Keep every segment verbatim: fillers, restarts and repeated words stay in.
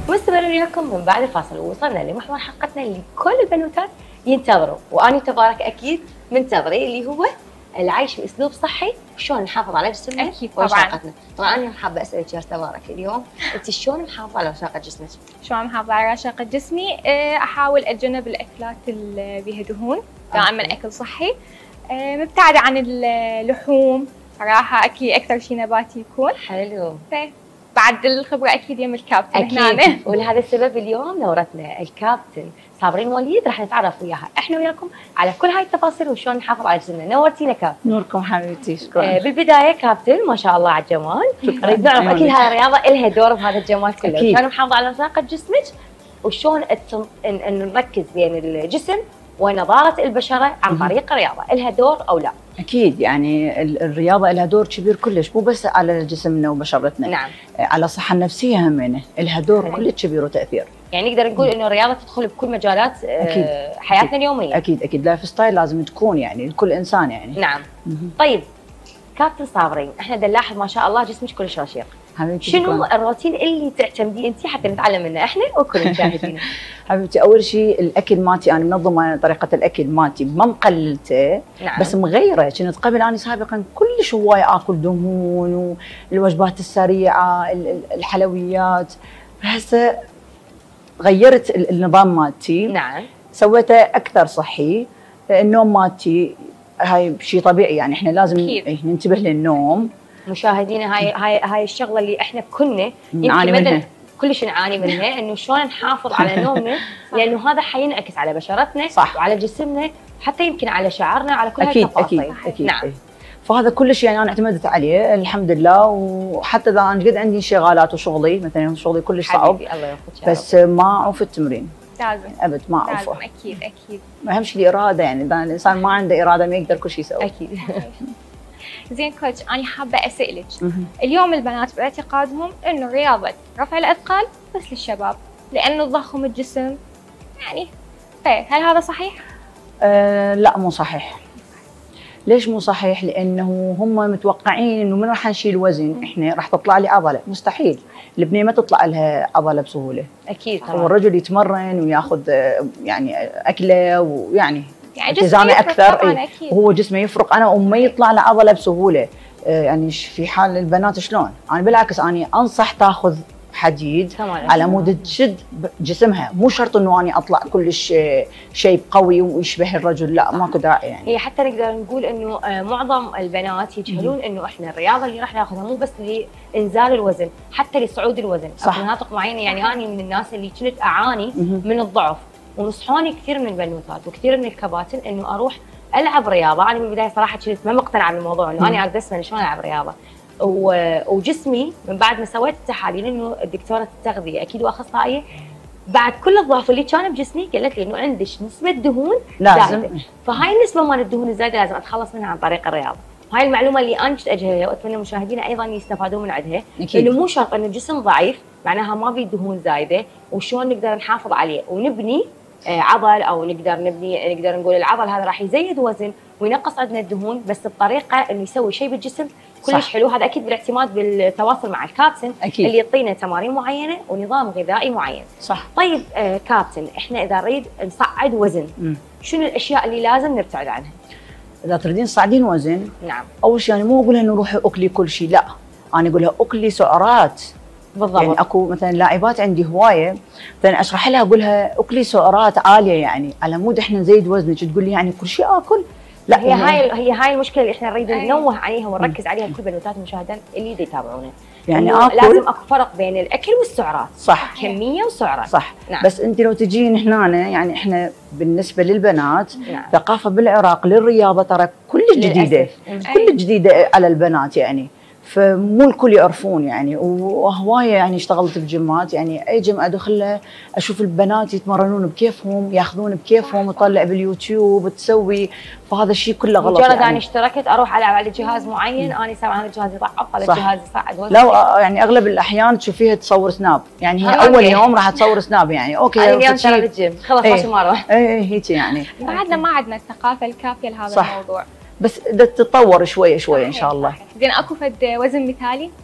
مستمرين وياكم من بعد الفاصل، ووصلنا لمحور حلقتنا اللي كل البنوتات ينتظروا، وانا تبارك اكيد منتظري، اللي هو العيش باسلوب صحي وشلون نحافظ على جسمنا. اكيد طبعا. طبعا انا حابه اسالك يا تبارك اليوم، انت شلون محافظه على رشاقه جسمك؟ شلون محافظه على رشاقه جسمي؟ احاول اتجنب الاكلات اللي بيها دهون، دائما اكل صحي، مبتعده عن اللحوم صراحه، اكيد اكثر شيء نباتي يكون. حلو. بعد الخبره اكيد يم الكابتن هنا. ولهذا السبب اليوم دورتنا الكابتن صابرين وليد راح نتعرف وياها احنا وياكم على كل هاي التفاصيل وشلون نحافظ على جسمنا. نورتينا كابتن. نوركم حبيبتي، شكرا. آه بالبدايه كابتن ما شاء الله على الجمال، نريد نعرف اكيد هاي الرياضه لها دور بهذا الجمال كله، شلون محافظه على رشاقه جسمك وشلون ان نركز بين الجسم ونضاره البشره عن طريق الرياضه، لها دور او لا؟ اكيد، يعني الرياضه لها دور كبير كلش، مو بس على جسمنا وبشرتنا، نعم، على الصحه النفسيه همينه لها دور كلش كبير وتاثير. يعني نقدر نقول انه الرياضه تدخل بكل مجالات أكيد. حياتنا أكيد. اليوميه. اكيد اكيد، لايف ستايل لازم تكون يعني لكل انسان يعني. نعم. طيب كابتن صابرين، احنا نلاحظ ما شاء الله جسمك كلش رشيق. حبيبتي شنو الروتين اللي تعتمديه انت حتى نتعلم منه احنا وكل المشاهدين؟ حبيبتي اول شيء الاكل مالتي انا منظمه طريقه الاكل مالتي، ما مقللته. نعم. بس مغيره، كنت قبل انا سابقا كلش هوايه اكل دهون والوجبات السريعه الحلويات، هسه غيرت النظام مالتي. نعم. سويته اكثر صحي، النوم مالتي هاي شيء طبيعي، يعني احنا لازم إيه ننتبه للنوم. مشاهدينا هاي هاي هاي الشغله اللي احنا كنا نعاني منها، كلش نعاني منها، انه شلون نحافظ على نومنا، لانه هذا حينعكس على بشرتنا. صح. وعلى جسمنا، حتى يمكن على شعرنا، على كل هاي التفاصيل. اكيد اكيد. نعم. فهذا كلش يعني انا اعتمدت عليه الحمد لله، وحتى اذا انا قد عندي انشغالات وشغلي، مثلا شغلي كلش صعب، الله يوفقك، بس ما اعوف التمرين. لازم ابد ما اعوفه. اكيد اكيد. اهم شيء الاراده، يعني اذا الانسان ما عنده اراده ما يقدر كل شيء يسوي. اكيد. زين كوتش، انا حابه اسالك، اليوم البنات باعتقادهم انه رياضه رفع الاثقال بس للشباب، لانه تضخم الجسم يعني، هل هذا صحيح؟ أه لا مو صحيح. ليش مو صحيح؟ لانه هم متوقعين انه من راح نشيل وزن احنا راح تطلع لي عضله، مستحيل. البنيه ما تطلع لها عضله بسهوله. اكيد طبعا. والرجل يتمرن وياخذ يعني اكله ويعني يعني التزامه اكثر، وهو جسمه يفرق انا وما يطلع له عضله بسهوله. يعني في حال البنات شلون؟ انا بالعكس انا انصح تاخذ حديد على مود تشد جسمها، مو شرط انه اني اطلع كلش شيب قوي ويشبه الرجل، لا ماكو داعي يعني. هي حتى نقدر نقول انه معظم البنات يجهلون انه احنا الرياضه اللي راح ناخذها مو بس لانزال الوزن، حتى لصعود الوزن. صح. في مناطق معينه، يعني انا من الناس اللي كنت اعاني من الضعف، ونصحوني كثير من البنوتات وكثير من الكباتن انه اروح العب رياضه. انا من البدايه صراحه كنت ما مقتنعه بالموضوع، انه انا اريد اسمع شلون العب رياضه. وجسمي من بعد ما سويت التحاليل، انه الدكتوره التغذيه اكيد واخصائيه، بعد كل الضعف اللي كان بجسمي قالت لي انه عندك نسبه دهون زايده، فهاي النسبه مال الدهون الزايده لازم اتخلص منها عن طريق الرياضه. هاي المعلومه اللي انا كنت اجهلها، واتمنى مشاهدينا ايضا يستفادون من عندها، انه مو شرط انه الجسم ضعيف معناها ما بيه دهون زايده، وشلون نقدر نحافظ عليه ونبني عضل، او نقدر نبني نقدر نقول العضل هذا راح يزيد وزن وينقص عندنا الدهون، بس بطريقه انه يسوي شيء بالجسم كلش حلو. هذا اكيد بالاعتماد بالتواصل مع الكابتن أكيد. اللي يعطينا تمارين معينه ونظام غذائي معين. صح. طيب آه كابتن، احنا اذا نريد نصعد وزن، م. شنو الاشياء اللي لازم نبتعد عنها؟ اذا تريدين تصعدين وزن، نعم، اول شيء يعني مو اقول لها انه روحي اكلي كل شيء، لا، انا اقول لها اكلي سعرات. بالضبط. يعني اكو مثلا لاعبات عندي هوايه، مثلا اشرح لها اقول لها اكلي سعرات عاليه، يعني على مود احنا نزيد وزنك، تقول لي يعني كل شيء اكل. لا، هي هاي هي هاي المشكله اللي احنا نريد ننوه عليها ونركز عليها لكل بنوتات المشاهدين اللي يتابعونا. يعني اكل لازم اكو فرق بين الاكل والسعرات. صح. كميه وسعرات. صح. نعم. بس انت لو تجين هنا، يعني احنا بالنسبه للبنات، نعم، ثقافه بالعراق للرياضه ترى كل جديده، كل جديده على البنات يعني، فمو الكل يعرفون يعني. وهوايه يعني اشتغلت بجيمات، يعني اي جيم ادخله اشوف البنات يتمرنون بكيفهم، ياخذون بكيفهم، وتطلع باليوتيوب وتسوي، فهذا الشيء كله غلط. مجرد يعني انا اشتركت اروح العب على جهاز معين، انا سامع هذا الجهاز يضعف، هذا الجهاز يصعد وزني. لا يعني اغلب الاحيان تشوفيها تصور سناب، يعني هي اول يوم راح تصور سناب، يعني اوكي اليوم ترى بالجيم خلص ماشي مره. اي اي هيك يعني. بعدنا ما عندنا الثقافه الكافيه لهذا صح. الموضوع، بس بدها تتطور شويه شويه ان شاء الله. زين اكو فد وزن مثالي؟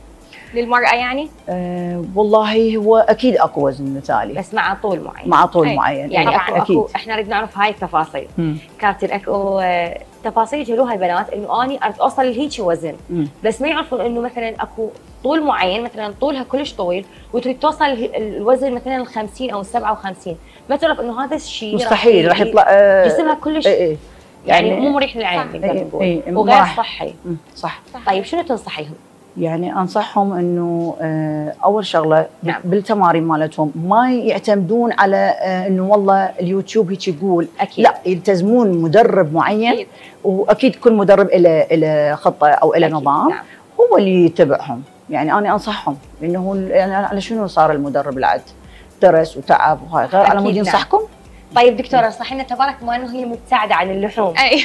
للمراه يعني؟ آه والله هو اكيد اكو وزن مثالي بس مع طول معين. مع طول أي. معين يعني طبعاً. اكو اكيد. اكو احنا نريد نعرف هاي التفاصيل. مم. كابتن اكو آه، تفاصيل يجهلوها البنات انه اني اريد اوصل لهيك وزن، مم. بس ما يعرفون انه مثلا اكو طول معين، مثلا طولها كلش طويل وتريد توصل ال- الوزن مثلا ال خمسين او ال سبعة وخمسين، ما تعرف انه هذا الشيء مستحيل راح يطلع آه جسمها كلش اي اي يعني, يعني مو مريح للعين صح. نقدر إي- نقول، إي، وغير راح. صحي. مم. صح. طيب شنو تنصحيهم؟ يعني انصحهم انه آه، اول شغله نعم. بالتمارين مالتهم ما يعتمدون على آه، انه والله اليوتيوب هيك يقول، أكيد. لا يلتزمون مدرب معين. أكيد. واكيد كل مدرب له له خطه او له أكيد. نظام. نعم. هو اللي يتبعهم. يعني انا انصحهم انه ال- يعني على شنو صار المدرب العد درس وتعب وهاي غير على مود أكيد. ينصحكم. طيب دكتوره انصحي لنا تبارك الله انه هي مبتعده عن اللحوم اي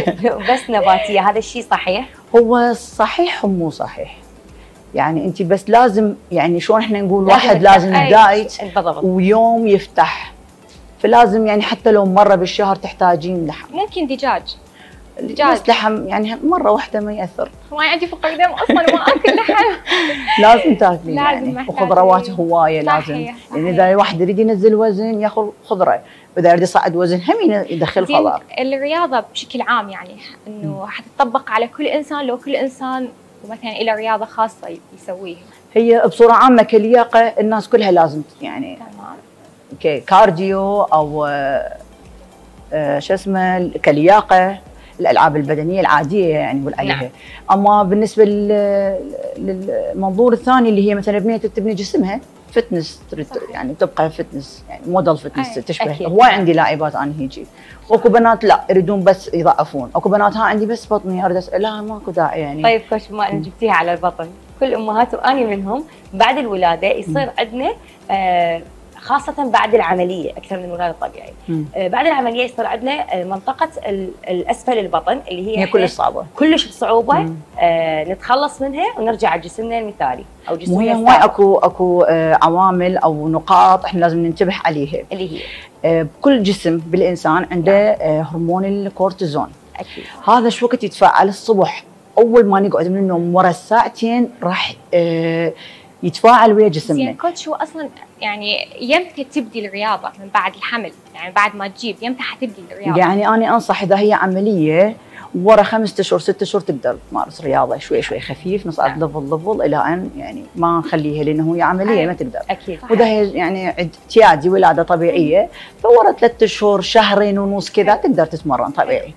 بس نباتيه، هذا الشيء صحيح؟ هو صحيح ومو صحيح. يعني انت بس لازم يعني شلون احنا نقول لازم واحد يفتح. لازم أي. دايت بالضبط. ويوم يفتح، فلازم يعني حتى لو مره بالشهر تحتاجين لحم. ممكن دجاج. دجاج. بس لحم يعني مره واحده ما ياثر. ما عندي فقر دم اصلا ما اكل لحم. لازم تاكلين لازم يعني محتاجين. وخضروات هوايه لازم. صحيح، يعني صحيح. اذا الواحد يريد ينزل وزن ياخذ خضره، واذا يريد يصعد وزن هم يدخل زين، خضار. الرياضه بشكل عام يعني انه حتطبق على كل انسان لو كل انسان مثلا له رياضه خاصه يسويها. هي بصوره عامه كلياقه الناس كلها لازم يعني تمام. اوكي كارديو او آه، آه، شو اسمه كلياقه، الالعاب البدنيه العاديه يعني نقول عليها. نعم. اما بالنسبه لل- للمنظور الثاني اللي هي مثلا بنيه تبني جسمها فتنس تريد صحيح. يعني تبقى فتنس يعني موديل فتنس أي. تشبه. أكيد. هواي عندي لاعبات انا هيجي، واكو بنات لا يريدون بس يضعفون، اكو بنات ها عندي بس بطني اريد أس- لا ماكو داعي يعني. طيب كوش بما ان جبتيها على البطن، كل امهات واني منهم بعد الولاده يصير عندنا آه خاصة بعد العملية أكثر من الولادة الطبيعي. مم. آه بعد العملية يصير عندنا آه منطقة ال- الأسفل البطن اللي هي هي كلش صعبه. كلش بصعوبة مم. آه نتخلص منها ونرجع على جسمنا المثالي أو مو جسمنا هي هواي السابق اكو اكو آه، عوامل او نقاط احنا لازم ننتبه عليها. اللي هي آه، بكل جسم بالانسان عنده آه، هرمون الكورتيزون. أكيد. هذا شو وقت يتفاعل الصبح اول ما نقعد من النوم ورا الساعتين راح آه، يتفاعل ويا جسمنا. زين كوتش هو اصلا يعني يمتى تبدي الرياضه من بعد الحمل؟ يعني بعد ما تجيب يمتى حتبدي الرياضه؟ يعني انا انصح اذا هي عمليه ورا خمسة اشهر ستة اشهر تقدر تمارس رياضه شوي شوي خفيف نصعد ليفل ليفل الى ان يعني ما نخليها لانه هي عمليه ما تقدر. أكيد. واذا هي يعني عد- اعتيادي ولاده طبيعيه فورا ثلاثة اشهر شهرين ونص كذا تقدر تتمرن طبيعي.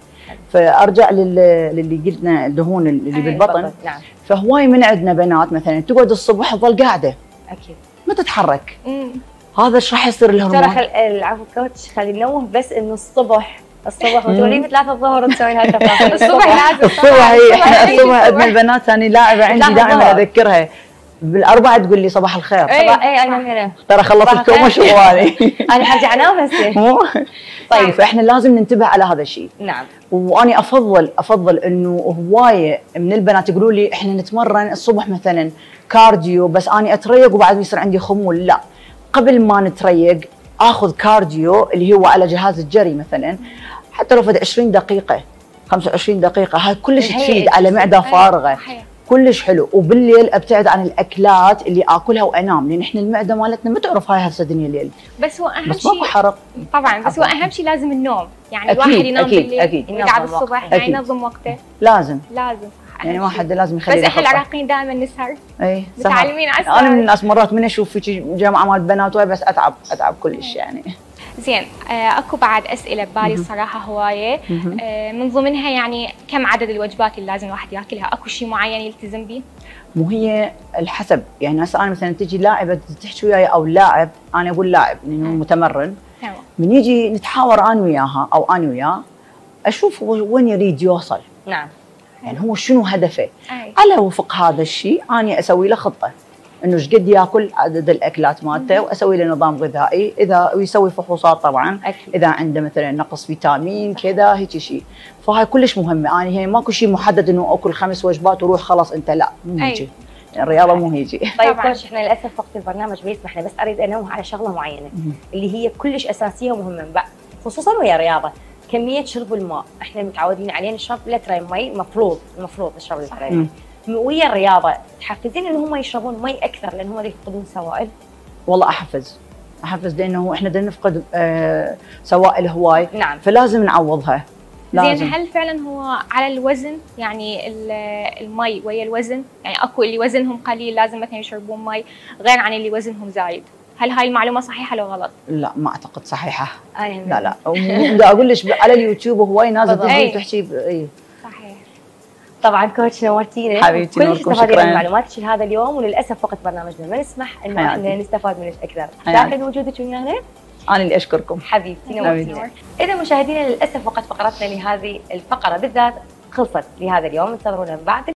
فارجع لل- للي قلنا الدهون اللي أي. بالبطن. نعم. فهواي من عندنا بنات مثلا تقعد الصبح تظل قاعده أكيد. ما تتحرك. امم هذا ايش راح يصير ترى الهرمون؟ خل... العفو كوتش خلي ننوه بس إنه الصبح الصبح وتقولين ثلاثة الظهر تسوين هالتفاصيل الصبح لازم الصبح هي احنا أي الصبح عندنا الصبح. البنات ثاني لاعبه عندي لا، دائما بالضبط. اذكرها بالاربعه تقول لي صباح الخير. أي. صباح اي انا هنا ترى خلصت صباح الكومه الخير. شغلاني. انا حرجع انام هسه. مو طيب فاحنا لازم ننتبه على هذا الشيء. نعم. واني افضل افضل انه هوايه من البنات يقولوا لي احنا نتمرن الصبح مثلا كارديو بس اني اتريق وبعد يصير عندي خمول. لا، قبل ما نتريق اخذ كارديو اللي هو على جهاز الجري مثلا حتى لو فد عشرين دقيقه خمسة وعشرين دقيقه هاي كلش هي تفيد على معده أي، فارغه. صحيح. كلش حلو. وبالليل ابتعد عن الاكلات اللي اكلها وانام لان احنا المعده مالتنا ما تعرف هاي هسه دنيا الليل بس هو اهم بس ماكو شيء حرق. طبعا بس هو عفواً. اهم شيء لازم النوم، يعني أكيد، الواحد ينام أكيد، بالليل أكيد. ويقعد ينظم الصبح وقته. يعني أكيد. ينظم وقته. لازم لازم صح يعني أهم واحد شيء. لازم يخلي بس له احنا خطة. العراقيين دائما نسهر اي سهر. متعلمين على انا من السهر. الناس مرات من اشوف في جامعه مال بنات وهاي بس اتعب اتعب كلش يعني. زين آه، اكو بعد اسئله ببالي الصراحه هوايه آه، من ضمنها يعني كم عدد الوجبات اللي لازم الواحد ياكلها؟ اكو شيء معين يلتزم به؟ مو هي الحسب يعني هسه انا مثلا تجي لاعبه تحكي وياي او لاعب انا اقول لاعب لانه متمرن تمام. من يجي نتحاور انا وياها او انا وياه اشوف هو وين يريد يوصل نعم. يعني هو شنو هدفه. أي. على وفق هذا الشيء انا اسوي له خطه انه ايش قد ياكل عدد الاكلات مالته واسوي له نظام غذائي اذا ويسوي فحوصات طبعا أكيد. اذا عنده مثلا نقص فيتامين كذا هيك شيء. فهاي كلش مهمه. انا هي ماكو شيء محدد انه اكل خمس وجبات وروح خلاص انت لا مو أي. هيجي. الرياضه مو هيجي. طيب طبعاً. كوتش احنا للاسف وقت البرنامج ما يسمحنا، بس اريد انوه على شغله معينه اللي هي كلش اساسيه ومهمه بقى خصوصا ويا الرياضه. كميه شرب الماء، احنا متعودين عليه نشرب لترين مي، مفروض المفروض نشرب لترين مي. ويا الرياضه تحفزين ان هم يشربون مي اكثر لان هم يفقدون سوائل؟ والله احفز احفز لانه احنا بدنا نفقد آه سوائل هواي. نعم. فلازم نعوضها. لازم. زين هل فعلا هو على الوزن يعني المي ويا الوزن يعني اكو اللي وزنهم قليل لازم مثلا يشربون مي غير عن اللي وزنهم زايد؟ هل هاي المعلومه صحيحه لو غلط؟ لا ما اعتقد صحيحه. أنا لا لا بدي اقول لك على اليوتيوب هواي ناس تجي تحكي. اي صحيح. طبعا كوتش نورتينا حبيبتي. كل شيء استفادينا من معلوماتك لهذا اليوم، وللاسف وقت برنامجنا ما نسمح انه احنا نستفاد منك اكثر. شاكر وجودك ويانا. انا اللي اشكركم حبيبتي نورتينا. اذا مشاهدينا للاسف وقت فقرتنا لهذه الفقره بالذات خلصت لهذا اليوم، انتظرونا بعد